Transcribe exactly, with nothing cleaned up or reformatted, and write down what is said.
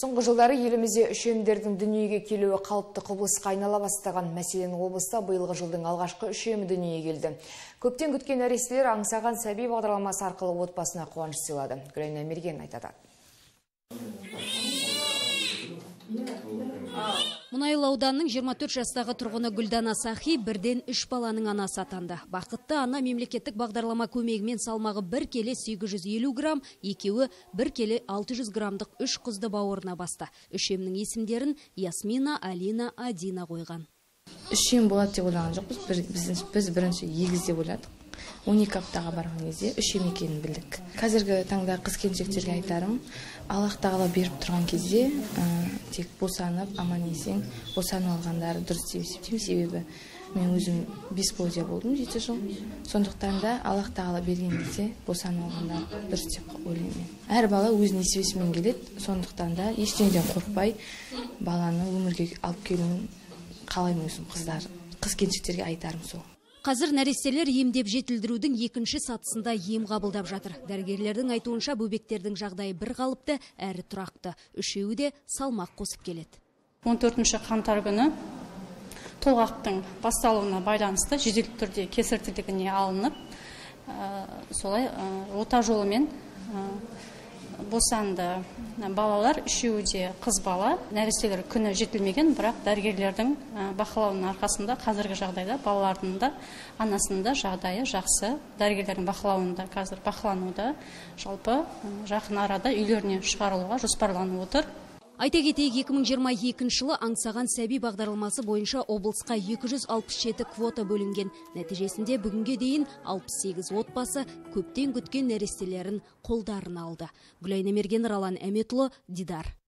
Соңғы жылдары елімізде үшемдердің дүниеге келуі қалыпты құбылысқа айнала бастаған. Мәселен, облыста биылғы жылдың алғашқы үшемі дүниеге келді. Көптен күткен нәрестелер аңсаған сәби бағдарламасы арқылы отбасына қуаныш сыйлады. Гүлайна Мерген айтады. Мұнайлы ауданының жиырма төрт жастағы тұрғыны Гүлдана Сахи бірден үш баланың анасы атанды. Бақытты ана мемлекеттік бағдарлама көмегімен салмағы бір келі сегіз жүз елу грамм, екеуі бір келі алты жүз граммдық үш қызды бауырына басты. Үшемнің есімдерін Ясмина, Алина, Адина қойған. Үшем болады деп ойлаған жоқпыз. Біз, біз бірінші егіз деп ойладық. он екі аптаға барған кезде үшем екенін білдік. Қазіргі таңда қыз-келіншектерге айтарым, Аллах тағала беріп тұрған кезде ә, тек босанып, аман есен, босанып алғандары дұрыс деп есептеймін. Себебі мен өзім бесплодия болдым жеті жыл. Сондықтан да Аллах тағала берген кезде босанып алғандар дұрыс деп ойлаймын. Әр бала өз несібесімен келеді. Сондықтан да ештеңеден қорықпай баланы өмірге алып келуін қалаймын өзім қыздар. Қыз-келіншектерге айтарым сол. Қазір нәрестелер емдеп жетілдірудің екінші сатысында ем қабылдап жатыр. Дәрігерлердің айтуынша бөбектердің жағдайы бір қалыпты әрі тұрақты. Үшеуі де салмақ қосып келеді. он төртінші қаңтар күні толғақтың басталуына байланысты жедел түрде кесар тілігіне алынып, солай ота жолымен босанды. Балалар үшеуі де қыз бала. Нәрестелер күні жетілмеген, бірақ дәрігерлердің бақылауының арқасында қазіргі жағдайда балалардың да анасының да жағдайы жақсы. Дәрігерлердің бақылауында қазір бақылануда, жалпы жақын арада үйлеріне шығарылуға жоспарланып отыр. Айта кетейік, екі мың жиырма екінші жылы аңсаған сәби бағдарламасы бойынша облысқа екі жүз алпыс жеті квота бөлінген. Нәтижесінде бүгінге дейін алпыс сегіз отбасы көптен күткен нәрестелерін қолдарына алды. Гүлайна Мерген, Ралан Әметұлы, Дидар.